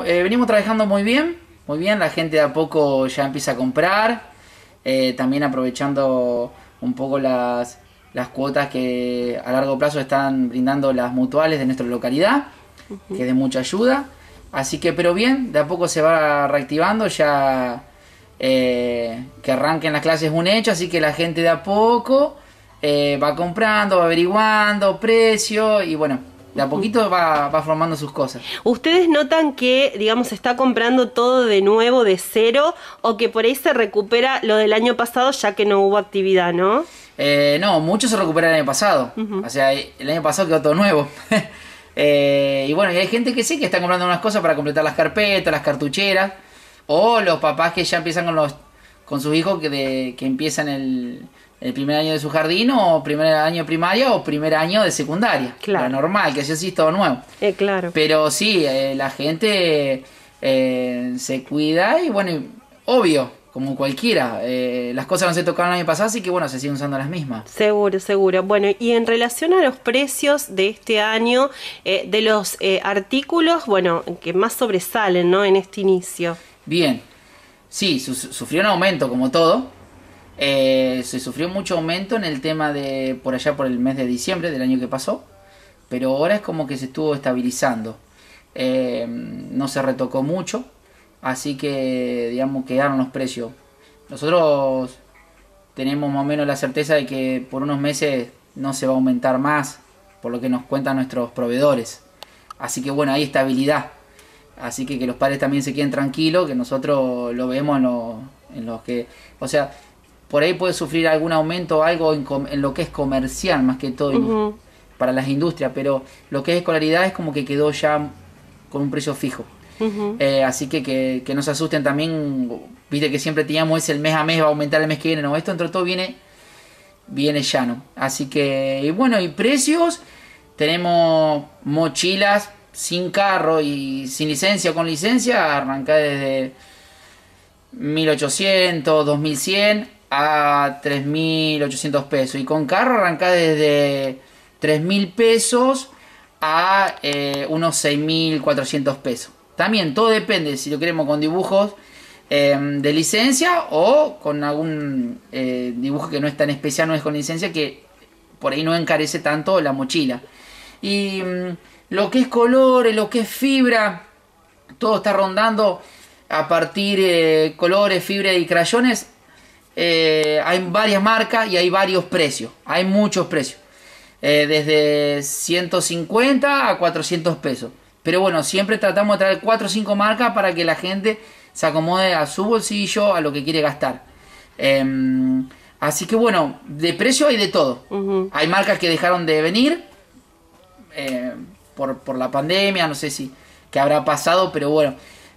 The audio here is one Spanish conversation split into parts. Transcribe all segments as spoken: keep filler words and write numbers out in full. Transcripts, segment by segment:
eh, venimos trabajando muy bien, muy bien, la gente de a poco ya empieza a comprar, eh, también aprovechando un poco las, las cuotas que a largo plazo están brindando las mutuales de nuestra localidad, uh-huh. que es de mucha ayuda, así que pero bien, de a poco se va reactivando, ya eh, que arranquen las clases es un hecho, así que la gente de a poco eh, va comprando, va averiguando precio y bueno, de a poquito va, va formando sus cosas. ¿Ustedes notan que, digamos, se está comprando todo de nuevo, de cero, o que por ahí se recupera lo del año pasado ya que no hubo actividad, no? Eh, no, mucho se recupera el año pasado. Uh-huh. O sea, el año pasado quedó todo nuevo. eh, y bueno, y hay gente que sí que está comprando unas cosas para completar las carpetas, las cartucheras, o los papás que ya empiezan con los con sus hijos que, de, que empiezan el... el primer año de su jardín, o primer año de primaria, o primer año de secundaria. Claro. Lo normal, que así sí es todo nuevo. Eh, claro. Pero sí, eh, la gente eh, se cuida y bueno, obvio, como cualquiera, eh, las cosas no se tocaron el año pasado, así que bueno, se siguen usando las mismas. Seguro, seguro. Bueno, y en relación a los precios de este año, eh, de los eh, artículos, bueno, que más sobresalen, ¿no?, en este inicio. Bien, sí, su sufrió un aumento como todo. Eh, se sufrió mucho aumento en el tema de por allá por el mes de diciembre del año que pasó, pero ahora es como que se estuvo estabilizando, eh, no se retocó mucho, así que digamos quedaron los precios. Nosotros tenemos más o menos la certeza de que por unos meses no se va a aumentar más, por lo que nos cuentan nuestros proveedores, así que bueno, hay estabilidad, así que que los padres también se queden tranquilos, que nosotros lo vemos en los en los que, o sea, por ahí puede sufrir algún aumento o algo en, en lo que es comercial, más que todo uh-huh. para las industrias, pero lo que es escolaridad es como que quedó ya con un precio fijo. Uh-huh. Eh, así que, que que no se asusten también, viste que siempre teníamos ese el mes a mes, va a aumentar el mes que viene, no, esto entre todo viene, viene llano. Así que, y bueno, y precios, tenemos mochilas sin carro y sin licencia o con licencia, arranca desde mil ochocientos, dos mil cien a tres mil ochocientos pesos, y con carro arranca desde tres mil pesos a eh, unos seis mil cuatrocientos pesos. También todo depende si lo queremos con dibujos eh, de licencia o con algún eh, dibujo que no es tan especial, no es con licencia, que por ahí no encarece tanto la mochila. Y mm, lo que es colores, lo que es fibra, todo está rondando a partir de eh, colores, fibra y crayones. Eh, hay varias marcas y hay varios precios, hay muchos precios, eh, desde ciento cincuenta a cuatrocientos pesos, pero bueno, siempre tratamos de traer cuatro o cinco marcas para que la gente se acomode a su bolsillo, a lo que quiere gastar. eh, así que bueno, de precio hay de todo. Uh-huh. Hay marcas que dejaron de venir eh, por, por la pandemia, no sé si qué habrá pasado, pero bueno,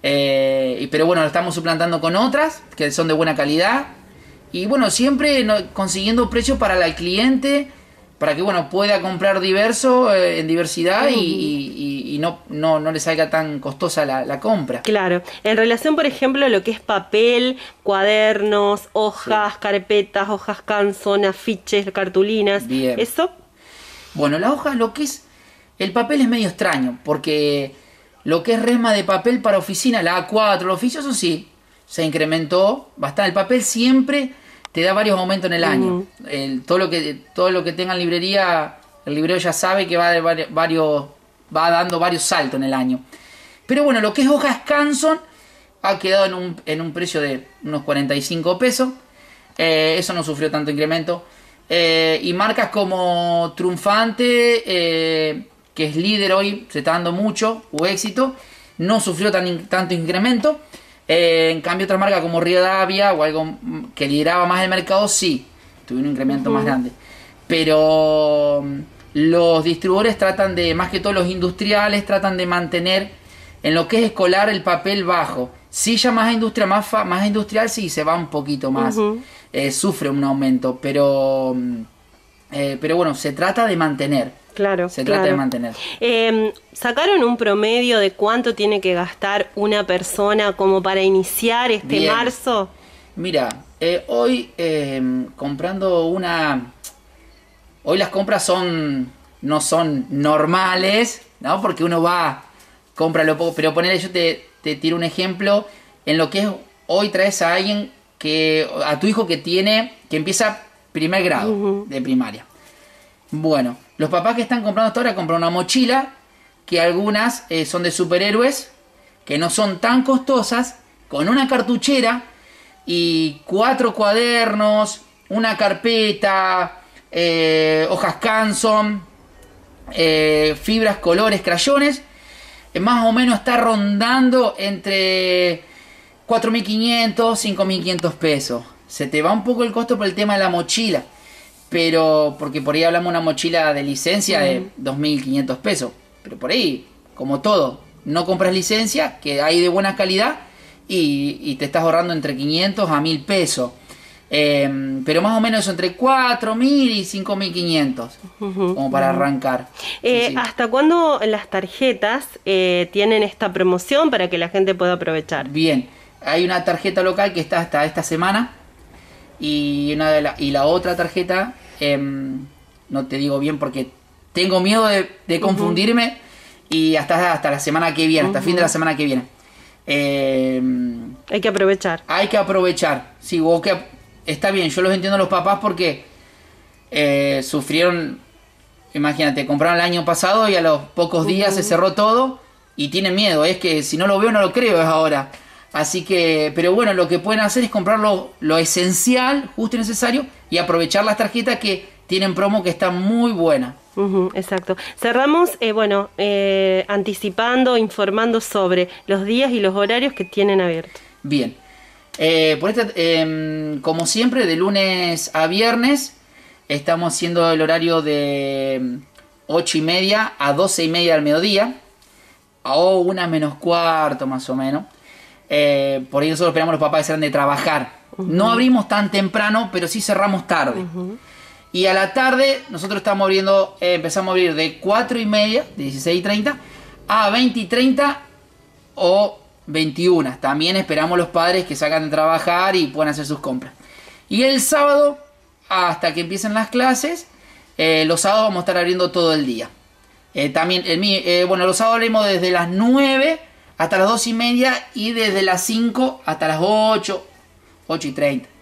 eh, pero bueno, lo estamos suplantando con otras que son de buena calidad. Y bueno, siempre no, consiguiendo precios para el cliente, para que bueno pueda comprar diverso, eh, en diversidad, uh-huh. y, y, y no, no, no le salga tan costosa la, la compra. Claro. En relación, por ejemplo, a lo que es papel, cuadernos, hojas, sí. carpetas, hojas Canson, afiches, cartulinas, bien. ¿Eso? Bueno, la hoja, lo que es... El papel es medio extraño, porque lo que es resma de papel para oficina, la A cuatro, el oficio, eso sí, se incrementó bastante. El papel siempre te da varios aumentos en el año. Uh-huh. El, todo lo que todo lo que tenga en librería, el librero ya sabe que va de varios, va dando varios saltos en el año. Pero bueno, lo que es hojas Canson ha quedado en un, en un precio de unos cuarenta y cinco pesos. Eh, eso no sufrió tanto incremento. Eh, y marcas como Triunfante, eh, que es líder hoy, se está dando mucho, o Éxito, no sufrió tan, tanto incremento. Eh, en cambio, otras marcas como Rivadavia o algo que lideraba más el mercado, sí, tuvieron un incremento uh-huh. más grande. Pero um, los distribuidores tratan de, más que todos los industriales, tratan de mantener en lo que es escolar el papel bajo. Sí, ya más industria, más, fa, más industrial, sí, se va un poquito más. Uh-huh. eh, sufre un aumento, pero, eh, pero bueno, se trata de mantener. Claro, se trata claro. de mantener. Eh, ¿Sacaron un promedio de cuánto tiene que gastar una persona como para iniciar este Bien. marzo? Mira, eh, hoy eh, comprando una... Hoy las compras son no son normales, ¿no? Porque uno va, compra lo poco, pero ponele, yo te, te tiro un ejemplo, en lo que es hoy traes a alguien que, a tu hijo que tiene, que empieza primer grado uh-huh. de primaria. Bueno, los papás que están comprando hasta ahora compran una mochila, que algunas eh, son de superhéroes, que no son tan costosas, con una cartuchera y cuatro cuadernos, una carpeta, eh, hojas Canson, eh, fibras, colores, crayones, eh, más o menos está rondando entre cuatro mil quinientos, cinco mil quinientos pesos. Se te va un poco el costo por el tema de la mochila, pero porque por ahí hablamos de una mochila de licencia de dos mil quinientos pesos, pero por ahí, como todo, no compras licencia, que hay de buena calidad, y, y te estás ahorrando entre quinientos a mil pesos. Eh, pero más o menos eso, entre cuatro mil y cinco mil quinientos, uh-huh, como para uh-huh. arrancar. Eh, sí, sí. ¿Hasta cuándo las tarjetas eh, tienen esta promoción para que la gente pueda aprovechar? Bien, hay una tarjeta local que está hasta esta semana, y, una de la, y la otra tarjeta, eh, no te digo bien porque tengo miedo de, de confundirme, uh-huh. y hasta, hasta la semana que viene, hasta uh-huh. fin de la semana que viene. Eh, hay que aprovechar. Hay que aprovechar, sí, vos que... Está bien, yo los entiendo a los papás porque eh, sufrieron, imagínate, compraron el año pasado y a los pocos días uh-huh. se cerró todo y tienen miedo. Es que si no lo veo no lo creo, es ahora. Así que, pero bueno, lo que pueden hacer es comprar lo, lo esencial, justo y necesario, y aprovechar las tarjetas que tienen promo que están muy buenas. Uh-huh, exacto. Cerramos, eh, bueno, eh, anticipando, informando sobre los días y los horarios que tienen abiertos. Bien. Eh, por esta, eh, como siempre, de lunes a viernes estamos haciendo el horario de ocho y media a doce y media del mediodía, o una menos cuarto más o menos. Eh, por ahí nosotros esperamos los papás que salgan de trabajar. Uh-huh. No abrimos tan temprano, pero sí cerramos tarde. Uh-huh. Y a la tarde nosotros estamos abriendo, eh, empezamos a abrir de cuatro y media, dieciséis y treinta, a veinte y treinta o veintiuna. También esperamos los padres que salgan de trabajar y puedan hacer sus compras. Y el sábado, hasta que empiecen las clases, eh, los sábados vamos a estar abriendo todo el día. Eh, también, el, eh, bueno, los sábados abrimos desde las nueve hasta las dos y media y desde las cinco hasta las ocho, ocho y treinta.